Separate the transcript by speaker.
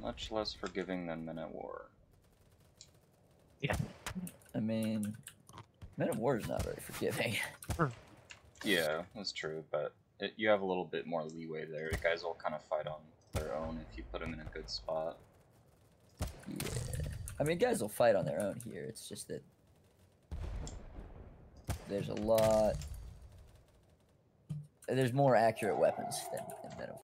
Speaker 1: Much less forgiving than Men at War.
Speaker 2: Yeah.
Speaker 3: I mean, Men of War is not very forgiving.
Speaker 1: Yeah, that's true, but you have a little bit more leeway there. The guys will kind of fight on their own if you put them in a good spot.
Speaker 3: Yeah. I mean, guys will fight on their own here. It's just that there's a lot... There's more accurate weapons than Men of